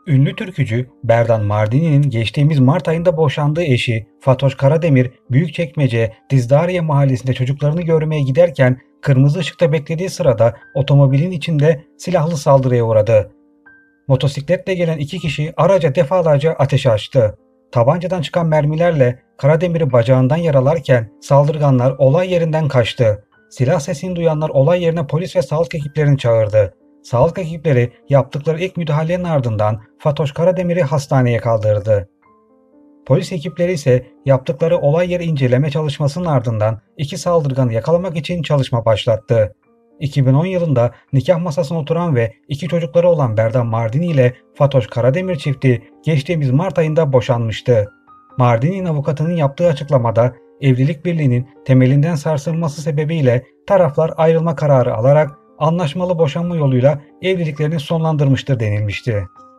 Ünlü türkücü Berdan Mardini'nin geçtiğimiz Mart ayında boşandığı eşi Fatoş Karademir, Büyükçekmece, Dizdariye mahallesinde çocuklarını görmeye giderken kırmızı ışıkta beklediği sırada otomobilin içinde silahlı saldırıya uğradı. Motosikletle gelen iki kişi araca defalarca ateş açtı. Tabancadan çıkan mermilerle Karademir'i bacağından yaralarken saldırganlar olay yerinden kaçtı. Silah sesini duyanlar olay yerine polis ve sağlık ekiplerini çağırdı. Sağlık ekipleri yaptıkları ilk müdahalenin ardından Fatoş Karademir'i hastaneye kaldırdı. Polis ekipleri ise yaptıkları olay yeri inceleme çalışmasının ardından iki saldırganı yakalamak için çalışma başlattı. 2010 yılında nikah masasına oturan ve iki çocukları olan Berdan Mardini ile Fatoş Karademir çifti geçtiğimiz Mart ayında boşanmıştı. Mardini'nin avukatının yaptığı açıklamada evlilik birliğinin temelinden sarsılması sebebiyle taraflar ayrılma kararı alarak anlaşmalı boşanma yoluyla evliliklerini sonlandırmıştır denilmişti.